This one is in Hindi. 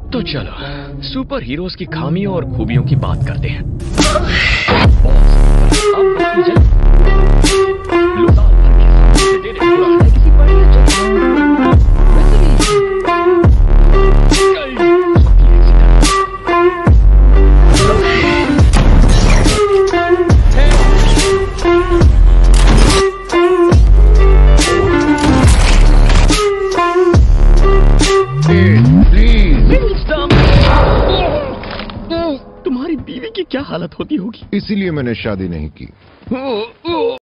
तो चलो सुपर हीरोज की खामियों और खूबियों की बात करते हैं। तुम्हारी बीवी की क्या हालत होती होगी? इसीलिए मैंने शादी नहीं की।